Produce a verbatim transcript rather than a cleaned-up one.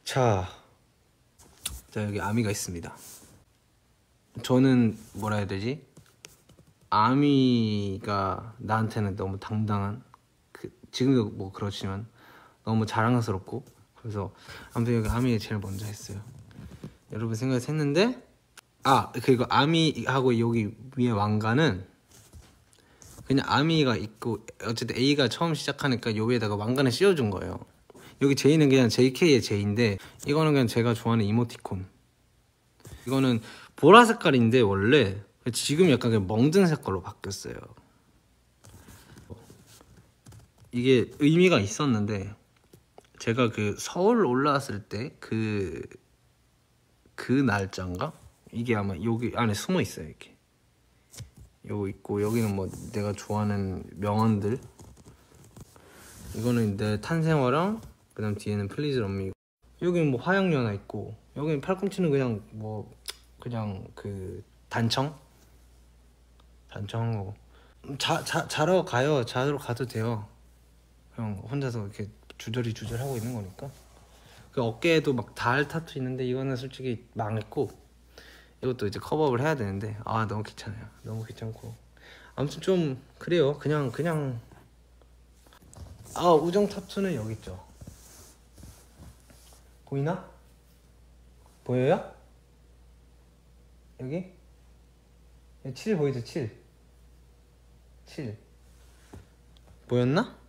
자, 자 여기 아미가 있습니다. 저는 뭐라 해야 되지? 아미가 나한테는 너무 당당한, 그, 지금도 뭐 그렇지만 너무 자랑스럽고, 그래서 아무튼 여기 아미 제일 먼저 했어요. 여러분 생각해서 했는데, 아 그리고 아미하고 여기 위에 왕관은 그냥 아미가 있고, 어쨌든 A가 처음 시작하니까 여기에다가 왕관을 씌워준 거예요. 여기 J는 그냥 제이케이의 J인데, 이거는 그냥 제가 좋아하는 이모티콘. 이거는 보라 색깔인데 원래 지금 약간 그냥 멍든 색깔로 바뀌었어요. 이게 의미가 있었는데, 제가 그 서울 올라왔을 때 그 그 날짜인가? 이게 아마 여기 안에 숨어 있어요. 이렇게 요거 있고, 여기는 뭐 내가 좋아하는 명언들. 이거는 내 탄생화랑, 그 다음 뒤에는 플리즈 럼미. 여기는 뭐 화양연화 있고, 여기는 팔꿈치는 그냥 뭐 그냥 그 단청? 단청한 거고. 자, 자, 자러 가요. 자러 가도 돼요. 그냥 혼자서 이렇게 주저리 주저리 하고 있는 거니까. 그 어깨에도 막 달 타투 있는데 이거는 솔직히 망했고, 이것도 이제 커버업을 해야 되는데 아 너무 귀찮아요. 너무 귀찮고 아무튼 좀 그래요. 그냥 그냥 아 우정 타투는 여기 있죠. 보이나? 보여요? 여기? 칠 보이죠? 칠 칠 보였나?